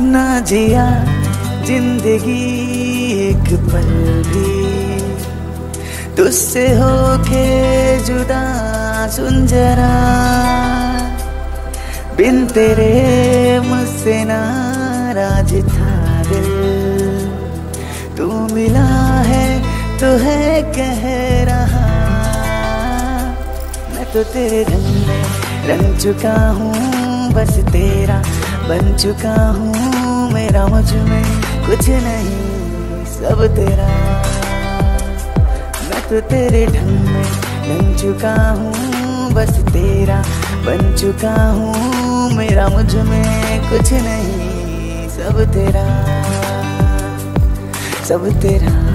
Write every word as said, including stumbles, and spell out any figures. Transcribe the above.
ना जिया जिंदगी एक पल भी तुझसे होके जुदा। सुन जरा बिन तेरे मुझसे नाराज था दिल, तू मिला है तो है कह रहा। मैं तो तेरे रंग में रंग चुका हूँ, बस तेरा बन चुका हूँ। मेरा मुझ में कुछ नहीं सब तेरा। मैं तो तेरे ढंग में रंग चुका हूँ, बस तेरा बन चुका हूँ। मेरा मुझ में कुछ नहीं सब तेरा, सब तेरा।